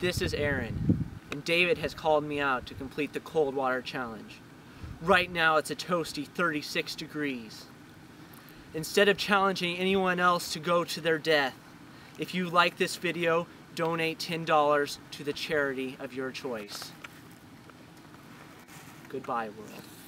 This is Aaron, and David has called me out to complete the cold water challenge. Right now it's a toasty 36 degrees. Instead of challenging anyone else to go to their death, if you like this video, donate $10 to the charity of your choice. Goodbye, world.